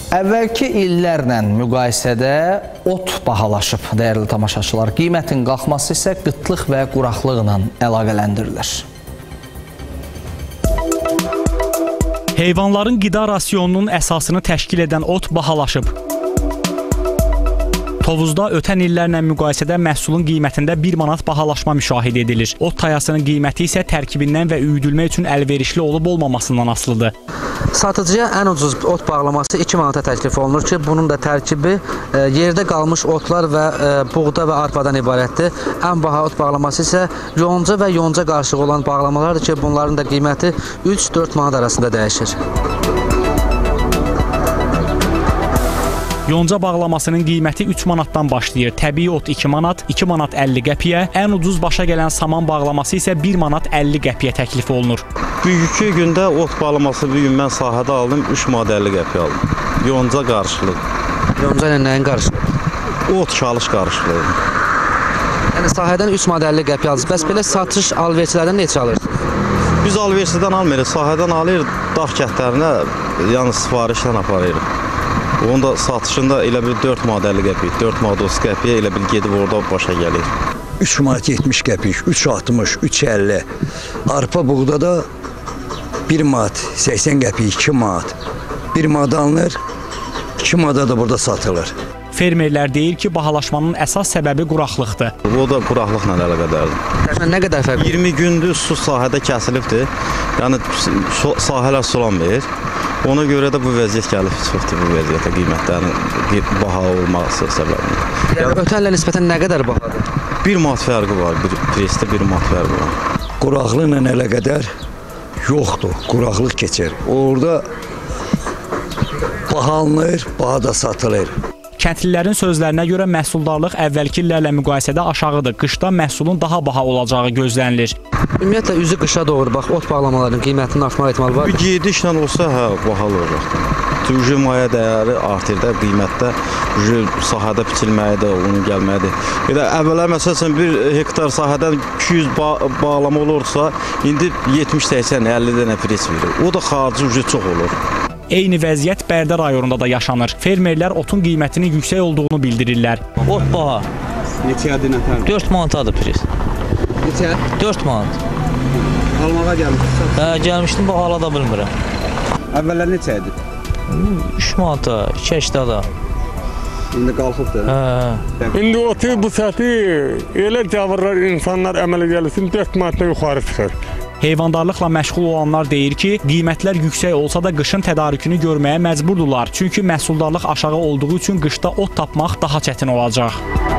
Əvvəlki illərlə müqayisədə ot bahalaşıb, dəyərli tamaşaçılar. Qiymətin qalxması isə qıtlıq və quraqlıqla əlaqələndirilir. Heyvanların qida rasionunun əsasını təşkil edən ot bahalaşıb. Tovuzda ötən illərlə müqayisədə məhsulun qiymətində 1 manat bahalaşma müşahidə edilir. Ot tayasının qiyməti isə tərkibindən və üyüdülmə üçün əlverişli olub-olmamasından asılıdır. Satıcıya ən ucuz ot bağlaması 2 manata təklif olunur ki, bunun da tərkibi yerdə qalmış otlar və buğda və arpadan ibarətdir. Ən baha ot bağlaması isə yonca və yonca qarışığı olan bağlamalardır ki, bunların da qiyməti 3-4 manat arasında dəyişir. Yonca bağlamasının qiyməti 3 manatdan başlayır. Təbii ot 2 manat, 2 manat 50 qəpiyə, ən ucuz başa gələn saman bağlaması isə 1 manat 50 qəpiyə təklif olunur. Bugünkü gündə ot bağlaması bugün mən sahədə aldım, 3 manat 50 qəpiyə aldım. Yonca qarışıqlıq. Yonca ilə nəyin qarışıqlıq? Ot çalış qarışıqlıq. Yəni sahədən 3 manat 50 qəpiyə alırız. Bəs belə satış alverçilərdən neçə alırsınız? Biz alverçidən almırıq, sahədən alır, dağ kətlərinə, yəni sifarişdən aparırıq. Onun da satışında elə bir 4 manat 50 qəpik, 4 manat 30 qəpiyə elə bir gedib orada başa gəlir. 3 manat 70 qəpik, 3.60, 3.50. Arpa buğda da 1 manat 80 qəpik, 2 manat. 1 manat alınır, 2 manata da burada satılır. Fermerlər deyir ki, bahalaşmanın əsas səbəbi quraqlıqdır. O da quraqlıqla əlaqədardır. Təxminən nə qədər fərq? 20 gündür su sahədə kəsilibdir. Yəni sahələr sulanmır. Ona görə də bu vəziyyət gəlib çıxdı, bu vəziyyətə qiymətlərin baha olması səbəbindən. Yəni ötən ilə nisbətən nə qədər bahadır? 1 manat fərqi var, presdə 1 manat fərqi var. Quraqlıqla əlaqədar yoxdur, quraqlıq keçir. Orada baha alınır, baha da satılır. Kəndlilərin sözlərinə görə məhsuldarlıq əvvəlki illərlə müqayisədə aşağıdır. Qışda məhsulun daha baha olacağı gözlənilir. Ümumiyyətlə, üzü qışa doğru, bax, ot bağlamalarının qiymətinin artma ehtimalı var. Bir gedişlə olsa, baha olacaqdır. Maya dəyəri artır da, qiymətdə sahədə biçilməyi də, onun gəlməyi də. Elə əvvəllər, məsələn, 1 hektar sahədən 200 bağlama olursa, indi 70-80, 50 dənə pres verir. O da xarici çox olur. Eyni vəziyyət Bərdə rayonunda da yaşanır. Fermerlər otun qiymətinin yüksək olduğunu bildirirlər. Ot baha. Neçədir nətər? 4 manatadır pres. Neçə? 4 manat. Almağa gəlmişsən? Hə, gəlmişdim, baha ala da bilmirəm. Əvvəllər neçə idi? 3 manata, 2 da. İndi qalxıbdır. Hə. İndi otu bu səti elə cavırlar insanlar əmələ gəlsin 4 manatdan yuxarı çıxır. Heyvandarlıqla məşğul olanlar deyir ki, qiymətlər yüksək olsa da qışın tədarükünü görməyə məcburdurlar. Çünki məhsuldarlıq aşağı olduğu üçün qışda ot tapmaq daha çətin olacaq.